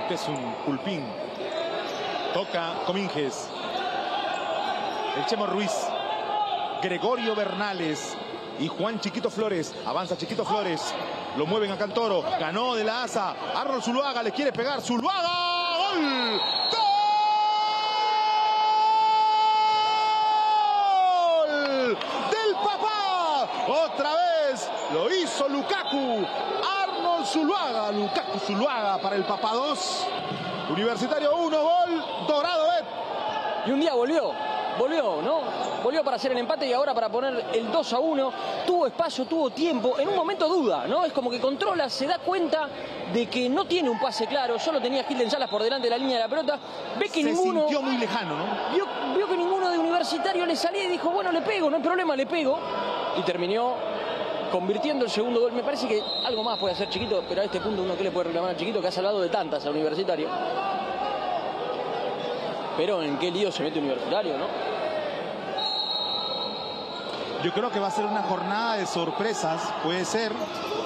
Este es un pulpín. Toca Cominges. El Chemo Ruiz. Gregorio Bernales. Y Juan Chiquito Flores. Avanza Chiquito Flores. Lo mueven a Cantoro. Ganó de la asa. Arnold Zuluaga le quiere pegar. ¡Zuluaga! ¡Gol! ¡Gol! ¡Del papá! Otra vez lo hizo Lukaku. Arnold Zuluaga. Lukaku Zuluaga para el papá 2. Universitario 1, gol. Dorado Bet. Y un día volvió, ¿no? Volvió para hacer el empate y ahora para poner el 2-1. Tuvo espacio, tuvo tiempo. En un momento duda, ¿no? Es como que controla, se da cuenta de que no tiene un pase claro. Solo tenía Gilden Salas por delante de la línea de la pelota. Ve que ninguno... Se sintió muy lejano, ¿no? Vio que ninguno de Universitario le salía y dijo, bueno, le pego, no hay problema, le pego. Y terminó convirtiendo el segundo gol. Me parece que algo más puede hacer Chiquito, pero a este punto uno que le puede reclamar a Chiquito, que ha salvado de tantas a Universitario. Pero en qué lío se mete Universitario, ¿no? Yo creo que va a ser una jornada de sorpresas, puede ser.